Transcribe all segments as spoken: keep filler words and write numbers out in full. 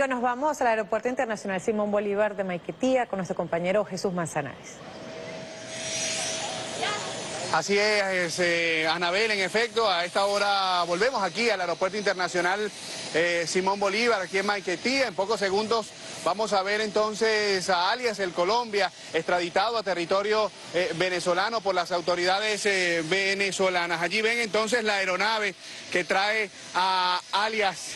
momento nos vamos al Aeropuerto Internacional Simón Bolívar de Maiquetía con nuestro compañero Jesús Manzanares. Así es, eh, Anabel, en efecto, a esta hora volvemos aquí al Aeropuerto Internacional eh, Simón Bolívar, aquí en Maiquetía. En pocos segundos vamos a ver entonces a alias el Colombia, extraditado a territorio eh, venezolano por las autoridades eh, venezolanas. Allí ven entonces la aeronave que trae a alias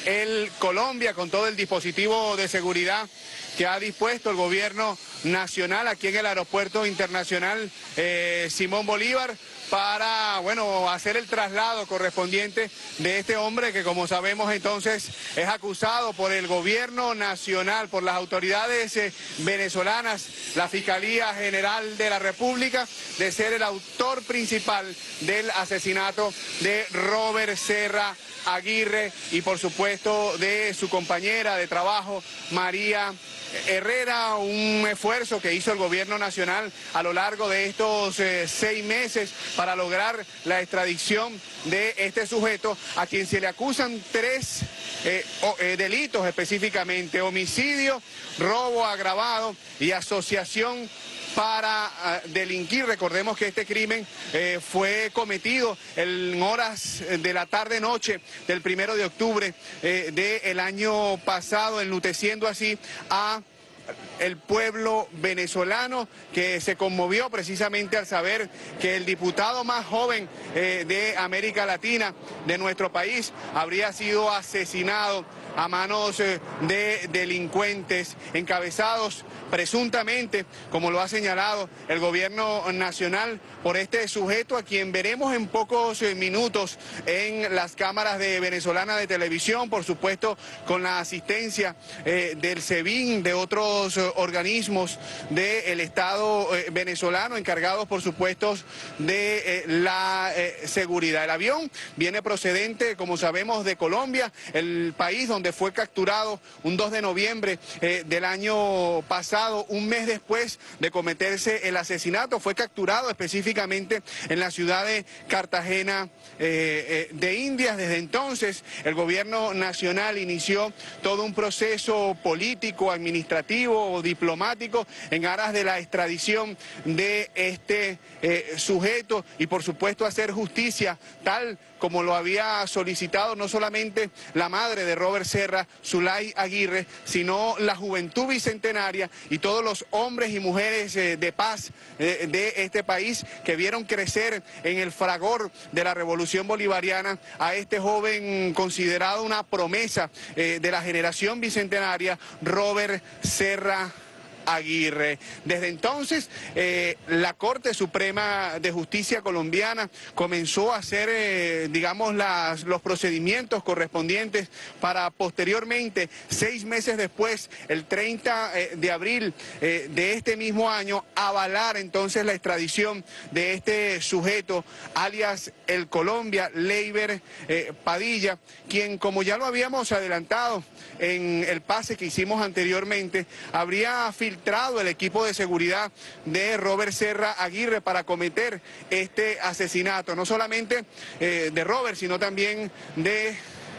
el Colombia con todo el dispositivo de seguridad que ha dispuesto el gobierno nacional aquí en el Aeropuerto Internacional eh, Simón Bolívar para, bueno, hacer el traslado correspondiente de este hombre que, como sabemos entonces, es acusado por el gobierno nacional, por las autoridades eh, venezolanas, la Fiscalía General de la República, de ser el autor principal del asesinato de Robert Serra Aguirre y, por supuesto, de su compañera de trabajo, María Herrera. Un esfuerzo que hizo el gobierno nacional a lo largo de estos eh, seis meses para lograr la extradición de este sujeto, a quien se le acusan tres eh, o, eh, delitos específicamente: homicidio, robo agravado y asociación para uh, delinquir. Recordemos que este crimen eh, fue cometido en horas de la tarde-noche del primero de octubre eh, del año pasado, enluteciendo así a el pueblo venezolano, que se conmovió precisamente al saber que el diputado más joven eh, de América Latina, de nuestro país, habría sido asesinado a manos eh, de delincuentes encabezados presuntamente, como lo ha señalado el gobierno nacional, por este sujeto a quien veremos en pocos eh, minutos en las cámaras de venezolana de televisión, por supuesto con la asistencia eh, del SEBIN, de otros eh, organismos del Estado eh, venezolano, encargados por supuesto de eh, la eh, seguridad. El avión viene procedente, como sabemos, de Colombia, el país donde fue capturado un dos de noviembre eh, del año pasado, un mes después de cometerse el asesinato. Fue capturado específicamente en la ciudad de Cartagena eh, eh, de Indias. Desde entonces el gobierno nacional inició todo un proceso político, administrativo, diplomático en aras de la extradición de este eh, sujeto y, por supuesto, hacer justicia tal como lo había solicitado no solamente la madre de Robert Serra, Zulay Aguirre, sino la juventud bicentenaria y todos los hombres y mujeres eh, de paz eh, de este país que vieron crecer en el fragor de la revolución bolivariana a este joven considerado una promesa eh, de la generación bicentenaria, Robert Serra Aguirre. Desde entonces, eh, la Corte Suprema de Justicia colombiana comenzó a hacer, eh, digamos, las, los procedimientos correspondientes para posteriormente, seis meses después, el treinta de abril eh, de este mismo año, avalar entonces la extradición de este sujeto, alias el Colombia, Leiber eh, Padilla, quien, como ya lo habíamos adelantado en el pase que hicimos anteriormente, habría filtrado el equipo de seguridad de Robert Serra Aguirre para cometer este asesinato, no solamente eh, de Robert, sino también de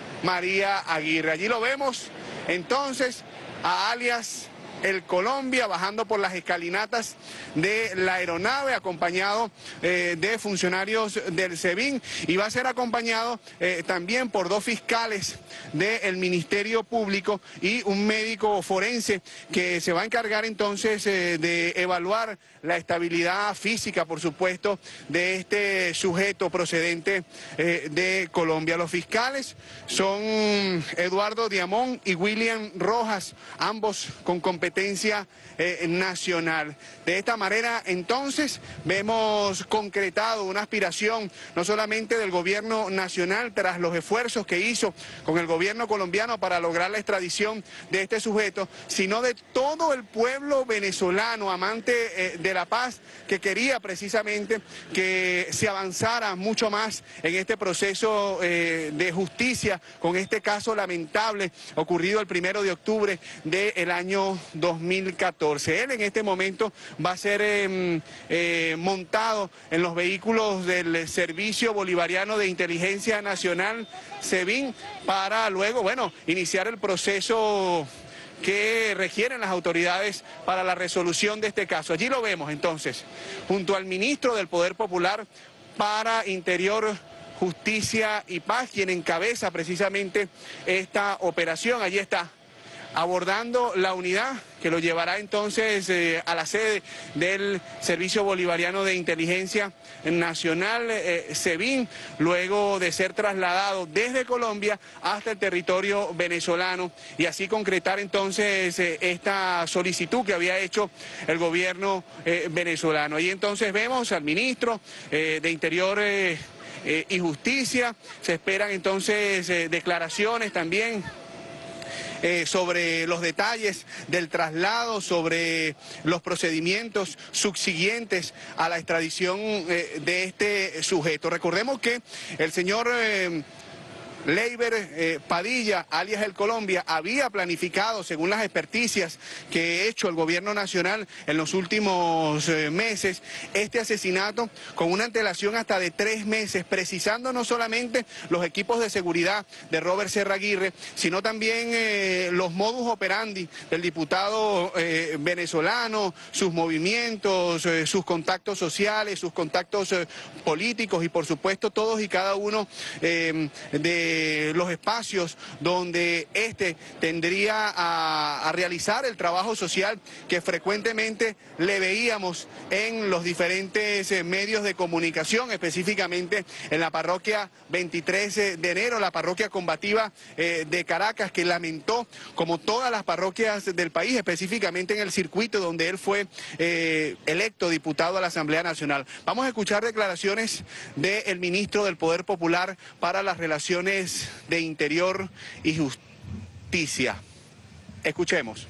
María Aguirre. Allí lo vemos entonces a alias el Colombia bajando por las escalinatas de la aeronave, acompañado eh, de funcionarios del SEBIN, y va a ser acompañado eh, también por dos fiscales del Ministerio Público y un médico forense que se va a encargar entonces eh, de evaluar la estabilidad física, por supuesto, de este sujeto procedente eh, de Colombia. Los fiscales son Eduardo Diamón y William Rojas, ambos con competencia competencia eh, nacional. De esta manera, entonces, vemos concretado una aspiración no solamente del gobierno nacional tras los esfuerzos que hizo con el gobierno colombiano para lograr la extradición de este sujeto, sino de todo el pueblo venezolano amante eh, de la paz, que quería precisamente que se avanzara mucho más en este proceso eh, de justicia con este caso lamentable ocurrido el primero de octubre del año dos mil catorce. Él en este momento va a ser eh, eh, montado en los vehículos del Servicio Bolivariano de Inteligencia Nacional, SEBIN, para luego, bueno, iniciar el proceso que requieren las autoridades para la resolución de este caso. Allí lo vemos entonces, junto al ministro del Poder Popular para Interior, Justicia y Paz, quien encabeza precisamente esta operación. Allí está, abordando la unidad que lo llevará entonces eh, a la sede del Servicio Bolivariano de Inteligencia Nacional, eh, SEBIN, luego de ser trasladado desde Colombia hasta el territorio venezolano y así concretar entonces eh, esta solicitud que había hecho el gobierno eh, venezolano. Ahí entonces vemos al ministro eh, de Interior eh, eh, y Justicia. Se esperan entonces eh, declaraciones también Eh, sobre los detalles del traslado, sobre los procedimientos subsiguientes a la extradición eh, de este sujeto. Recordemos que el señor eh, Leiber eh, Padilla, alias El Colombia, había planificado, según las experticias que ha hecho el gobierno nacional en los últimos eh, meses, este asesinato con una antelación hasta de tres meses, precisando no solamente los equipos de seguridad de Robert Serra Aguirre, sino también eh, los modus operandi del diputado eh, venezolano, sus movimientos, eh, sus contactos sociales, sus contactos eh, políticos y por supuesto todos y cada uno eh, de los espacios donde éste tendría a, a realizar el trabajo social que frecuentemente le veíamos en los diferentes eh, medios de comunicación, específicamente en la parroquia veintitrés de enero, la parroquia combativa eh, de Caracas, que lamentó, como todas las parroquias del país, específicamente en el circuito donde él fue eh, electo diputado a la Asamblea Nacional. Vamos a escuchar declaraciones del ministro del Poder Popular para las Relaciones de Interior y Justicia. Escuchemos.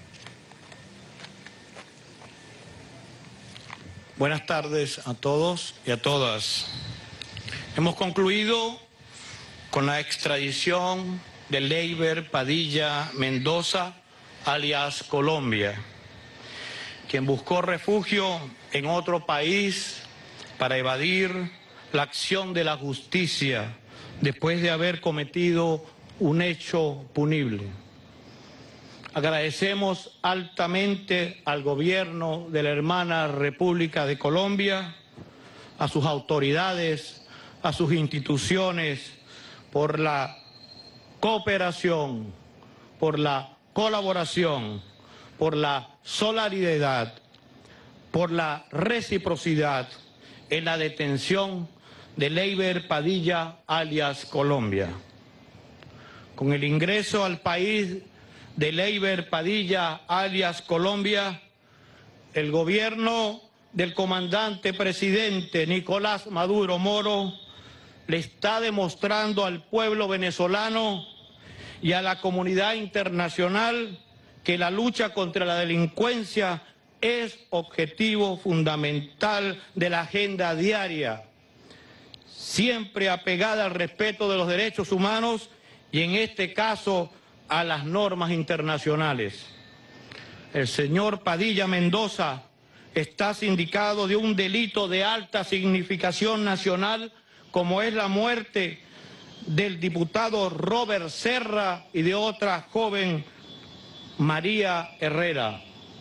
Buenas tardes a todos y a todas. Hemos concluido con la extradición de Leiber Padilla Mendoza, alias Colombia, quien buscó refugio en otro país para evadir la acción de la justicia después de haber cometido un hecho punible. Agradecemos altamente al gobierno de la hermana República de Colombia, a sus autoridades, a sus instituciones, por la cooperación, por la colaboración, por la solidaridad, por la reciprocidad en la detención de Leiber Padilla, alias Colombia. Con el ingreso al país de Leiber Padilla, alias Colombia, el gobierno del comandante presidente Nicolás Maduro Moro le está demostrando al pueblo venezolano y a la comunidad internacional que la lucha contra la delincuencia es objetivo fundamental de la agenda diaria, siempre apegada al respeto de los derechos humanos y en este caso a las normas internacionales. El señor Padilla Mendoza está sindicado de un delito de alta significación nacional como es la muerte del diputado Robert Serra y de otra joven María Herrera.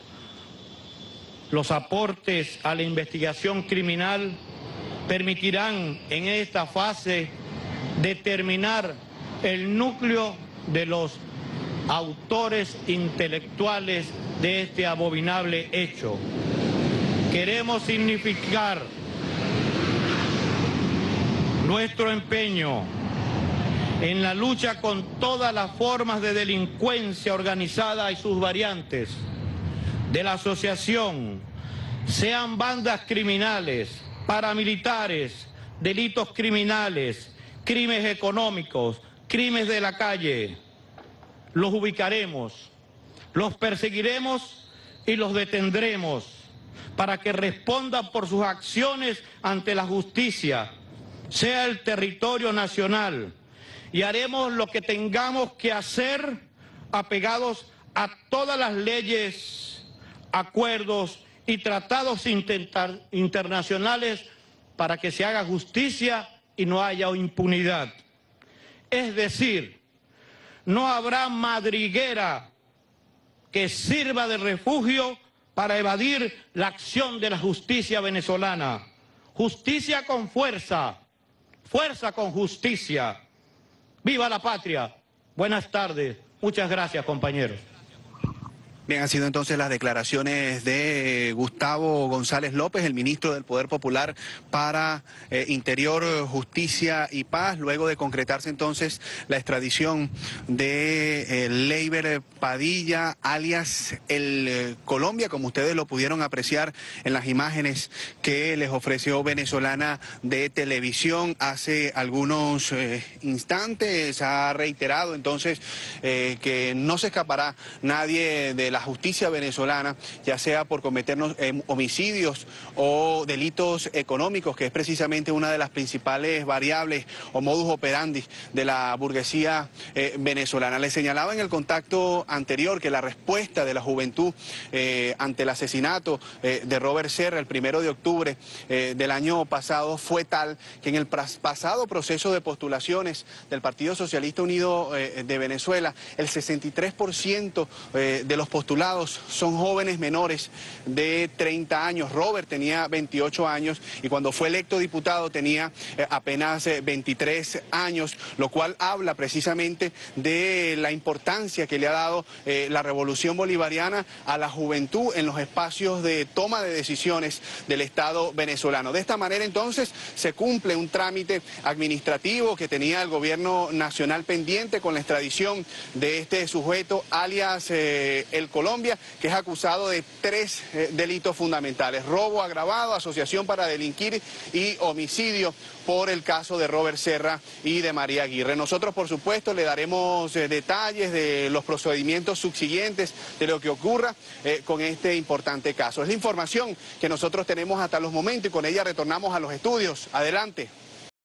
Los aportes a la investigación criminal permitirán en esta fase determinar el núcleo de los autores intelectuales de este abominable hecho. Queremos significar nuestro empeño en la lucha con todas las formas de delincuencia organizada y sus variantes, de la asociación, sean bandas criminales, paramilitares, delitos criminales, crímenes económicos, crímenes de la calle. Los ubicaremos, los perseguiremos y los detendremos para que respondan por sus acciones ante la justicia, sea el territorio nacional, y haremos lo que tengamos que hacer apegados a todas las leyes, acuerdos y tratados internacionales para que se haga justicia y no haya impunidad. Es decir, no habrá madriguera que sirva de refugio para evadir la acción de la justicia venezolana. Justicia con fuerza, fuerza con justicia. ¡Viva la patria! Buenas tardes. Muchas gracias, compañeros. Bien, han sido entonces las declaraciones de Gustavo González López, el ministro del Poder Popular para eh, Interior, Justicia y Paz, luego de concretarse entonces la extradición de eh, Leiber Padilla, alias el eh, Colombia, como ustedes lo pudieron apreciar en las imágenes que les ofreció Venezolana de Televisión hace algunos eh, instantes. Ha reiterado entonces eh, que no se escapará nadie de la justicia venezolana, ya sea por cometernos eh, homicidios o delitos económicos, que es precisamente una de las principales variables o modus operandi de la burguesía eh, venezolana. Le señalaba en el contacto anterior que la respuesta de la juventud eh, ante el asesinato eh, de Robert Serra el primero de octubre eh, del año pasado fue tal que en el pasado proceso de postulaciones del Partido Socialista Unido eh, de Venezuela, el sesenta y tres por ciento eh, de los postulados son jóvenes menores de treinta años. Robert tenía veintiocho años y cuando fue electo diputado tenía eh, apenas eh, veintitrés años, lo cual habla precisamente de la importancia que le ha dado eh, la revolución bolivariana a la juventud en los espacios de toma de decisiones del Estado venezolano. De esta manera entonces se cumple un trámite administrativo que tenía el gobierno nacional pendiente con la extradición de este sujeto, alias eh, el Colombia, que es acusado de tres eh, delitos fundamentales: robo agravado, asociación para delinquir y homicidio por el caso de Robert Serra y de María Aguirre. Nosotros, por supuesto, le daremos eh, detalles de los procedimientos subsiguientes de lo que ocurra eh, con este importante caso. Es la información que nosotros tenemos hasta los momentos y con ella retornamos a los estudios. Adelante.